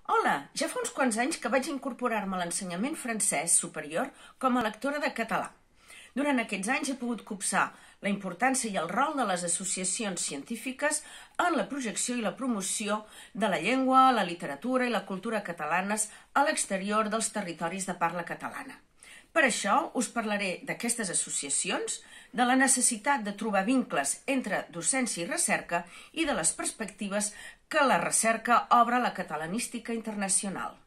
Hola, ja fa uns quants anys que vaig incorporar-me a l'ensenyament francès superior com a lectora de català. Durant aquests anys he pogut copsar la importància i el rol de les associacions científiques en la projecció i la promoció de la llengua, la literatura i la cultura catalanes a l'exterior dels territoris de parla catalana. Per això us parlaré d'aquestes associacions, de la necessitat de trobar vincles entre docència i recerca i de les perspectives que la recerca obre a la catalanística internacional.